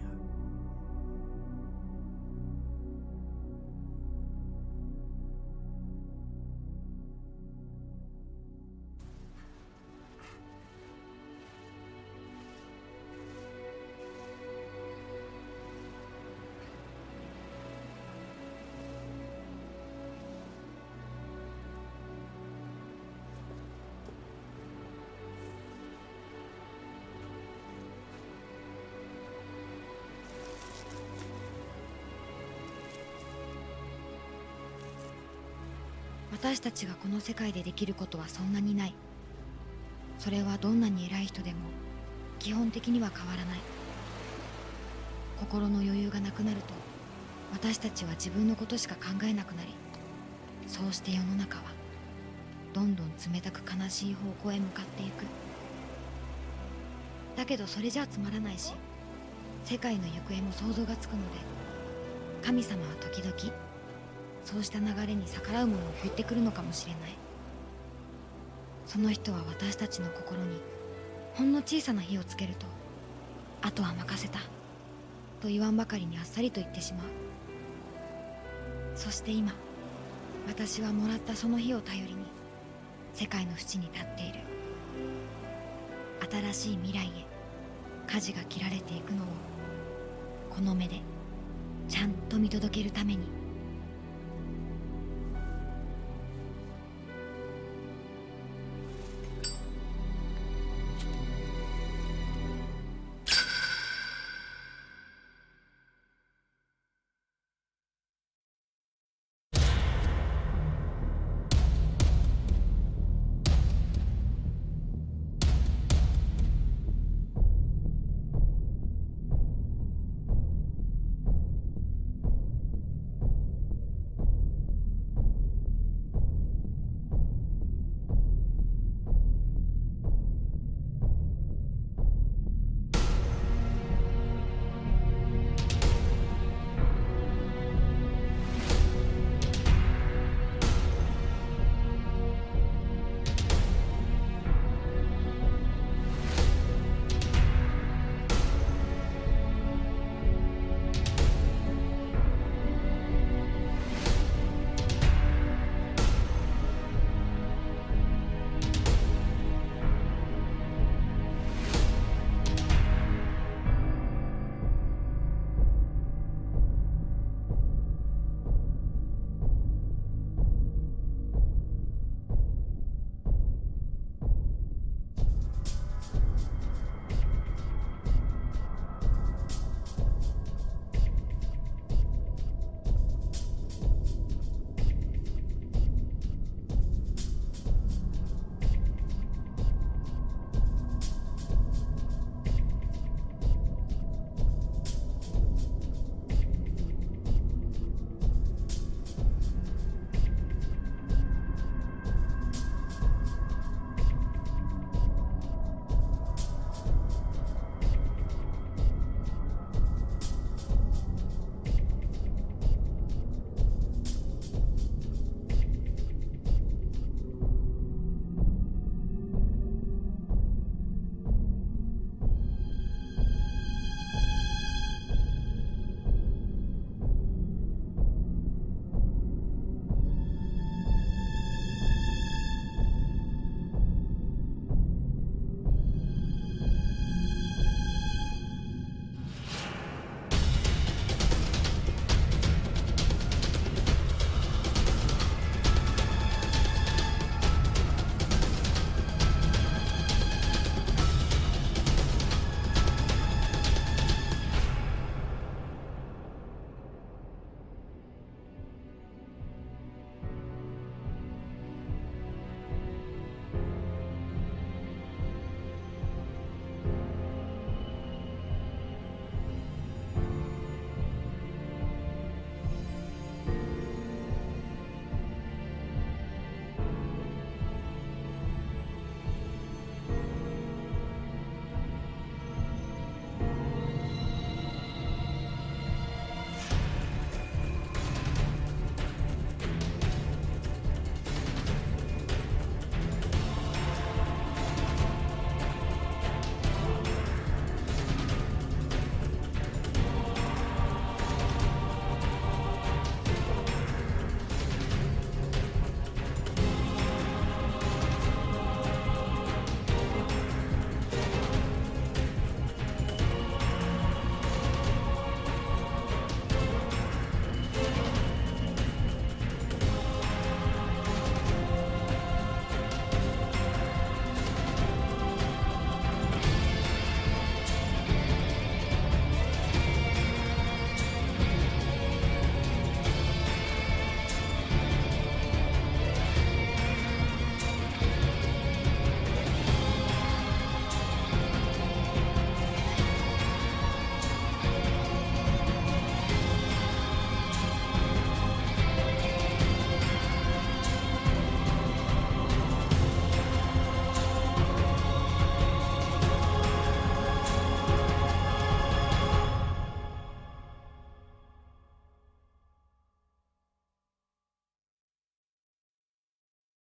私たちがこの世界でできることはそんなにない。それはどんなに偉い人でも基本的には変わらない。心の余裕がなくなると私たちは自分のことしか考えなくなり、そうして世の中はどんどん冷たく悲しい方向へ向かっていく。だけどそれじゃあつまらないし、世界の行方も想像がつくので、神様は時々そうした流れに逆らうものを送ってくるのかもしれない。その人は私たちの心にほんの小さな火をつけると、あとは任せたと言わんばかりにあっさりと言ってしまう。そして今、私はもらったその火を頼りに世界の淵に立っている。新しい未来へ舵が切られていくのをこの目でちゃんと見届けるために。